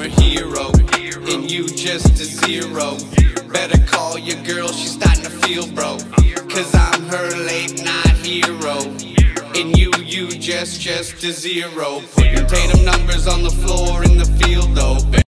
her hero, and you just a zero. Better call your girl, she's starting to feel bro, cause I'm her late night hero, and you just a zero. Putting Tatum numbers on the floor in the field though.